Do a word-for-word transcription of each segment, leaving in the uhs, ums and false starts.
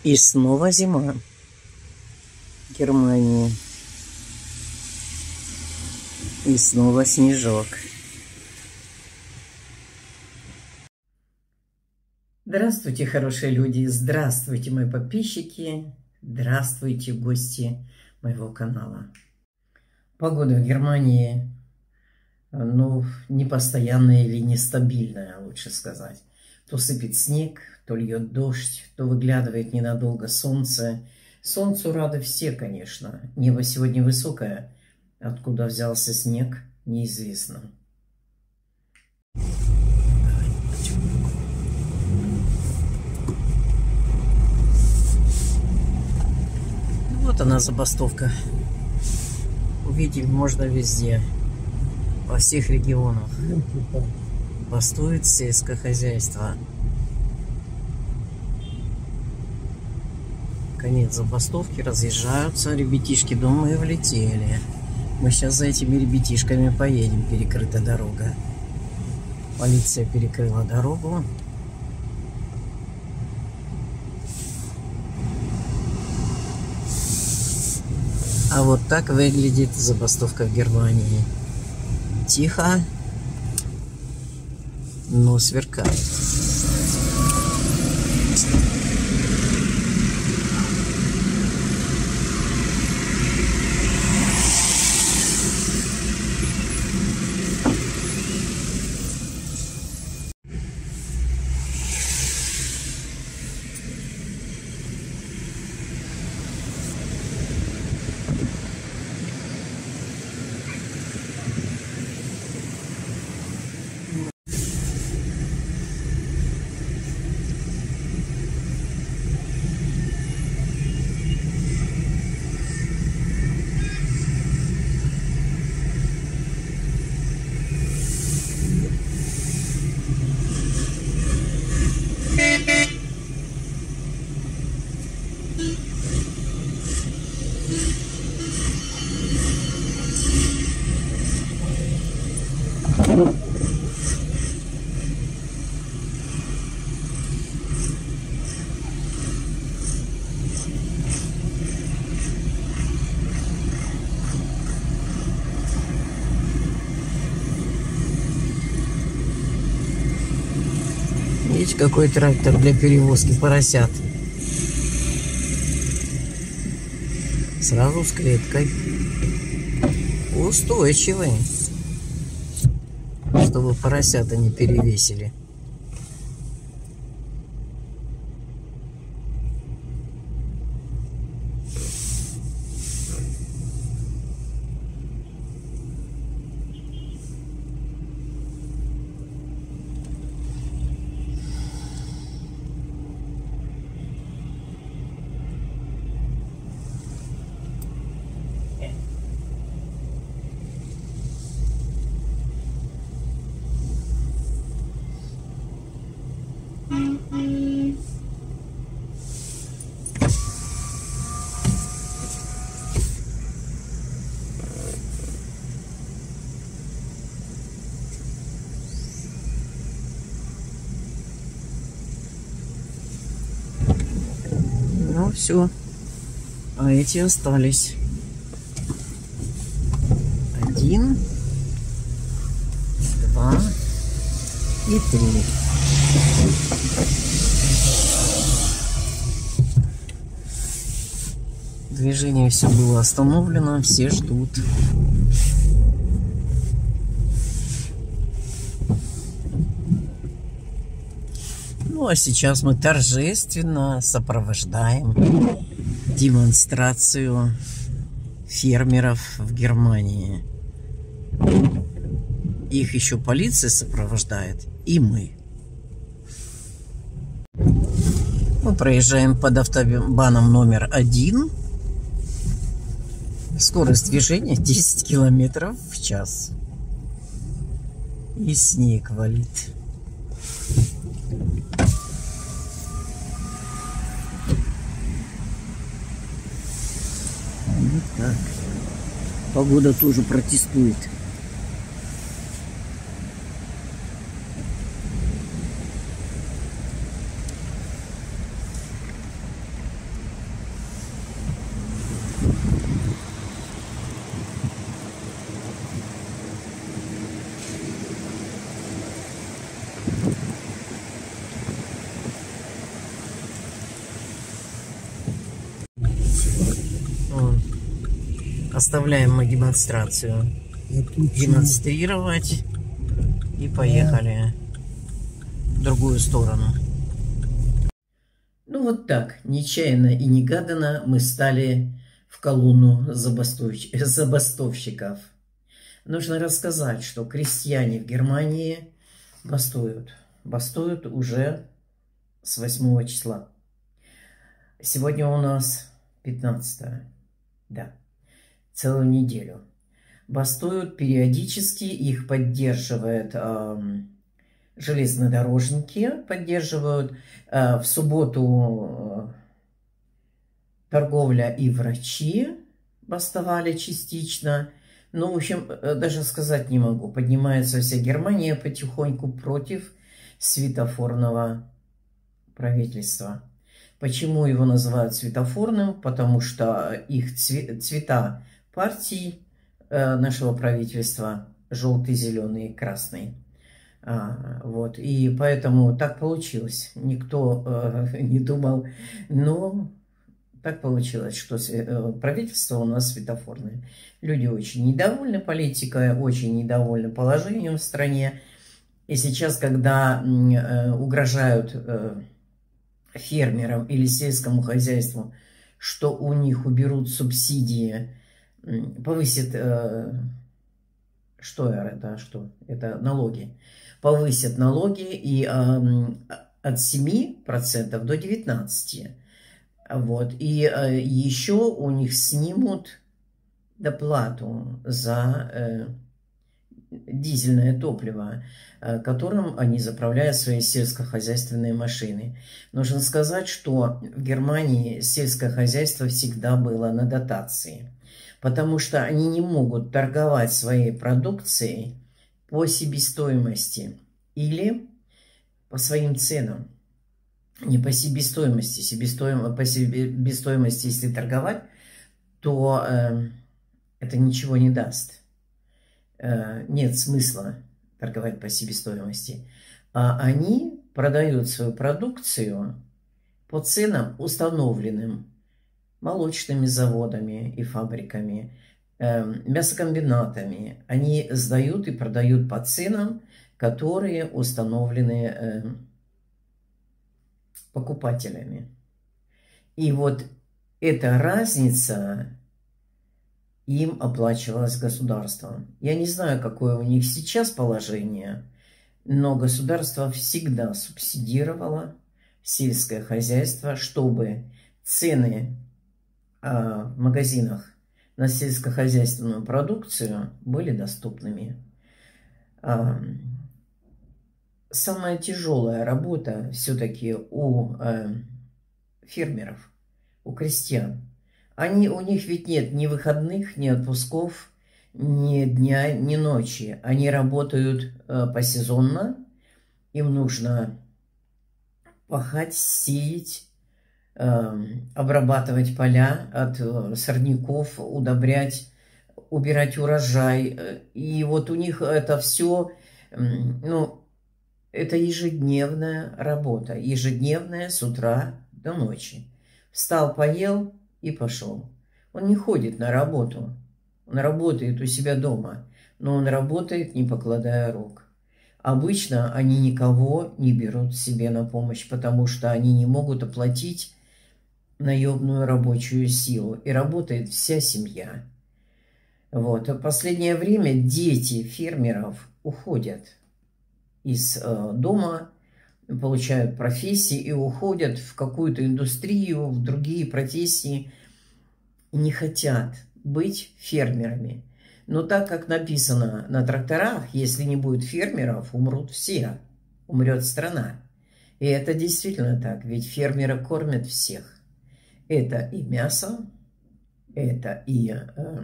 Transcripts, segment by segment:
И снова зима в Германии. И снова снежок. Здравствуйте, хорошие люди. Здравствуйте, мои подписчики. Здравствуйте, гости моего канала. Погода в Германии, ну, непостоянная или нестабильная, лучше сказать. То сыпет снег, то льет дождь, то выглядывает ненадолго солнце. Солнцу рады все, конечно. Небо сегодня высокое. Откуда взялся снег, неизвестно. Вот она, забастовка. Увидеть можно везде, во всех регионах. Бастует сельское хозяйство. Конец забастовки, разъезжаются ребятишки, дома и влетели. Мы сейчас за этими ребятишками поедем, перекрыта дорога. Полиция перекрыла дорогу. А вот так выглядит забастовка в Германии. Тихо, но сверкает. Видите, какой трактор для перевозки поросят. Сразу с клеткой. Устойчивый. Чтобы поросята не перевесили. Ну все, а эти остались. Один, два и три. Движение все было остановлено, все ждут. Ну а сейчас мы торжественно сопровождаем демонстрацию фермеров в Германии. Их еще полиция сопровождает, и мы. Мы проезжаем под автобаном номер один. Скорость движения десять километров в час. И снег валит. Вот так. Погода тоже протестует. Оставляем мы демонстрацию. Демонстрировать. И поехали в другую сторону. Ну вот так, нечаянно и негаданно мы стали в колонну забастовщиков. Нужно рассказать, что крестьяне в Германии бастуют. Бастуют уже с восьмого числа. Сегодня у нас пятнадцатое. Да, целую неделю. Бастуют периодически, их поддерживают э, железнодорожники, поддерживают. Э, в субботу э, торговля и врачи бастовали частично. Ну, в общем, даже сказать не могу. Поднимается вся Германия потихоньку против светофорного правительства. Почему его называют светофорным? Потому что их цвета партий э, нашего правительства желтый, зеленый и красный. А, вот. И поэтому так получилось. Никто э, не думал, но так получилось, что правительство у нас светофорное. Люди очень недовольны политикой, очень недовольны положением в стране. И сейчас, когда э, угрожают э, фермерам или сельскому хозяйству, что у них уберут субсидии, повысят, э, что это, что это налоги, повысят налоги и э, от семи процентов до девятнадцати процентов. Вот. И э, еще у них снимут доплату за э, дизельное топливо, э, которым они заправляют свои сельскохозяйственные машины. Нужно сказать, что в Германии сельское хозяйство всегда было на дотации, потому что они не могут торговать своей продукцией по себестоимости или по своим ценам. Не по себестоимости. Себестоим... По себестоимости, если торговать, то э, это ничего не даст. Э, нет смысла торговать по себестоимости. А они продают свою продукцию по ценам, установленным молочными заводами и фабриками, э, мясокомбинатами. Они сдают и продают по ценам, которые установлены э, покупателями. И вот эта разница им оплачивалась государством. Я не знаю, какое у них сейчас положение, но государство всегда субсидировало сельское хозяйство, чтобы цены а, в магазинах на сельскохозяйственную продукцию были доступными. А, Самая тяжелая работа все-таки у э, фермеров, у крестьян. Они, у них ведь нет ни выходных, ни отпусков, ни дня, ни ночи. Они работают э, посезонно. Им нужно пахать, сеять, э, обрабатывать поля от э, сорняков, удобрять, убирать урожай. И вот у них это все, э, ну, это ежедневная работа, ежедневная с утра до ночи. Встал, поел и пошел. Он не ходит на работу, он работает у себя дома, но он работает, не покладая рук. Обычно они никого не берут себе на помощь, потому что они не могут оплатить наемную рабочую силу, и работает вся семья. Вот. В последнее время дети фермеров уходят из э, дома, получают профессии и уходят в какую-то индустрию, в другие профессии, не хотят быть фермерами. Но так как написано на тракторах, если не будет фермеров, умрут все, умрет страна. И это действительно так, ведь фермеры кормят всех. Это и мясо, это и э,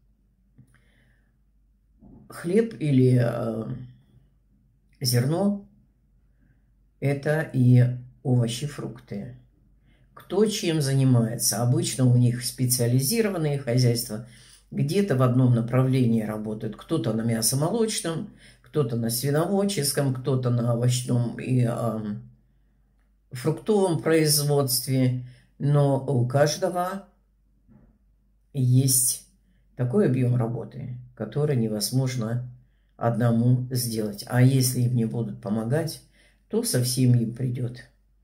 хлеб или э, зерно, это и овощи, фрукты. Кто чем занимается? Обычно у них специализированные хозяйства, где-то в одном направлении работают. Кто-то на мясомолочном, кто-то на свиноводческом, кто-то на овощном и э, фруктовом производстве. Но у каждого есть такой объем работы, который невозможно одному сделать. А если им не будут помогать, то совсем им придет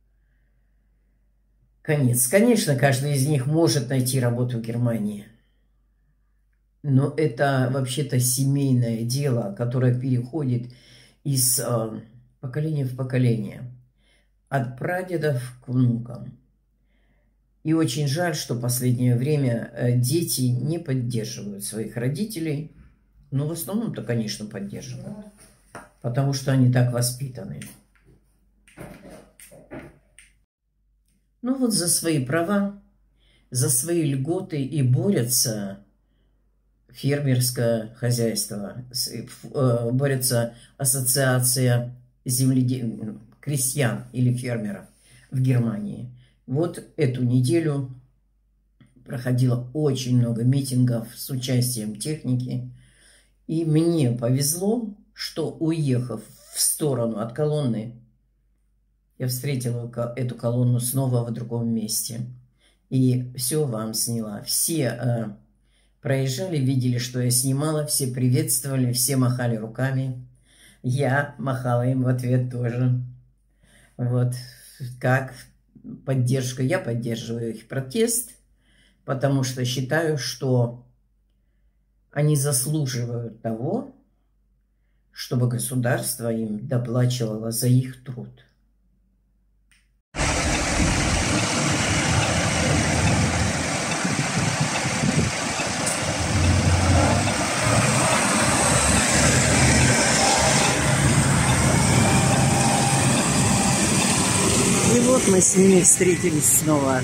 конец. Конечно, каждый из них может найти работу в Германии. Но это вообще-то семейное дело, которое переходит из э, поколения в поколение. От прадедов к внукам. И очень жаль, что в последнее время дети не поддерживают своих родителей. Но в основном-то, конечно, поддерживают. Потому что они так воспитаны. Ну вот за свои права, за свои льготы и борются фермерское хозяйство, борется ассоциация земледел... крестьян или фермеров в Германии. Вот эту неделю проходило очень много митингов с участием техники. И мне повезло, что, уехав в сторону от колонны, я встретила эту колонну снова в другом месте. И все вам сняла. Все э, проезжали, видели, что я снимала, все приветствовали, все махали руками. Я махала им в ответ тоже. Вот как поддержка. Я поддерживаю их протест, потому что считаю, что они заслуживают того, чтобы государство им доплачивало за их труд. И вот мы с ними встретились снова.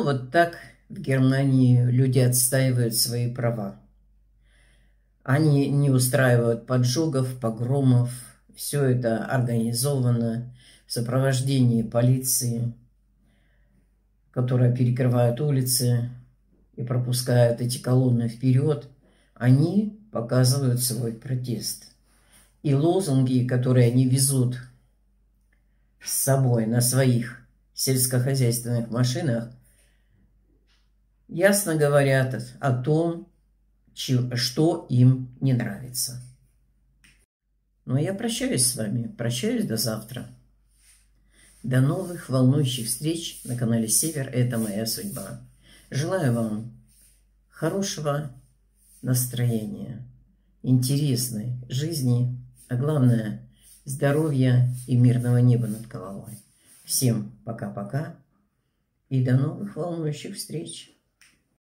вот так в Германии люди отстаивают свои права. Они не устраивают поджогов, погромов. Все это организовано в сопровождении полиции, которая перекрывает улицы и пропускает эти колонны вперед. Они показывают свой протест. И лозунги, которые они везут с собой на своих сельскохозяйственных машинах, ясно говорят о том, что им не нравится. Но я прощаюсь с вами, прощаюсь до завтра. До новых волнующих встреч на канале Север. Это моя судьба. Желаю вам хорошего настроения, интересной жизни, а главное здоровья и мирного неба над головой. Всем пока-пока и до новых волнующих встреч.